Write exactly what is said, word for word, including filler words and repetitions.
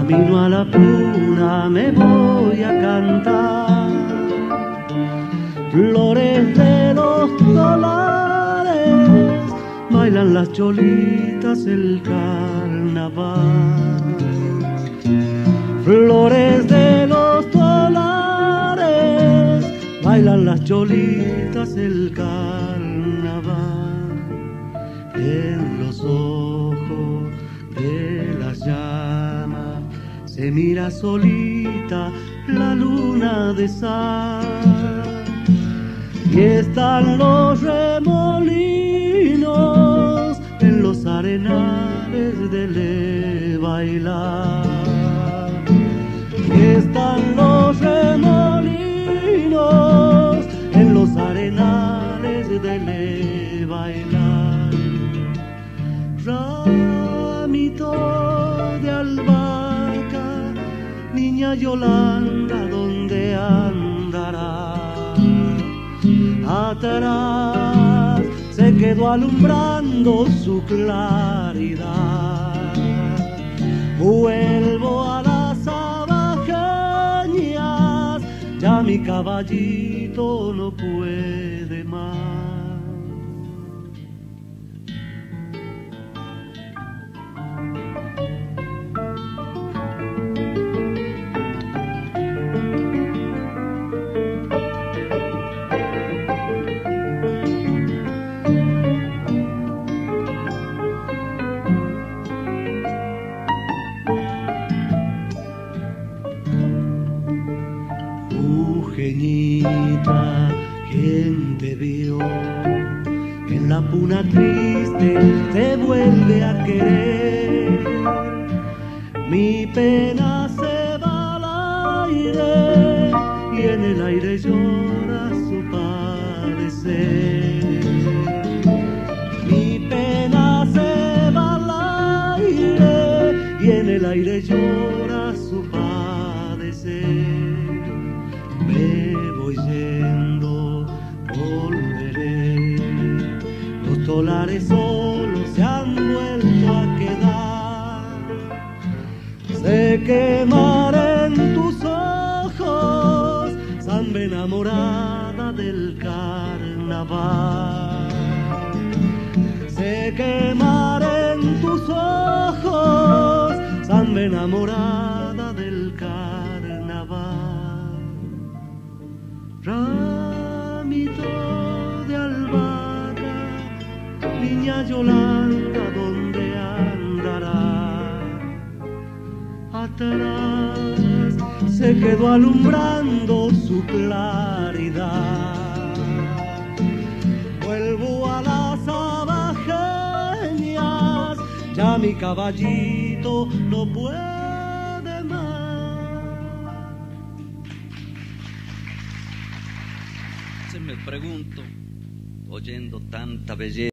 Camino a la puna me voy a cantar flores de los dólares, bailan las cholitas el carnaval. Flores de los dólares, bailan las cholitas el carnaval. En los ojos de las llamas se mira solita la luna de sal, y están los remolinos en los arenales de le bailar. Y están los remolinos en los arenales de le bailar. Ramito de albahaca, niña Yolanda, ¿dónde andará? Atrás se quedó alumbrando su claridad. Vuelvo a las abajeñas, ya mi caballito no puede más. Mujeñita, ¿quién te vio? En la puna triste te vuelve a querer. Mi pena se va al aire y en el aire llora su padecer. Mi pena se va al aire y en el aire llora su padecer. Me voy yendo, volveré. Los dólares solos se han vuelto a quedar. Se quemarán en tus ojos, samba enamorada del carnaval. Se quemarán en tus ojos, samba enamorada del carnaval. Ramito de albahaca, niña Yolanda, ¿dónde andará? Atrás se quedó alumbrando su claridad. Vuelvo a las abajeñas, ya mi caballito no puede. Me pregunto, oyendo tanta belleza.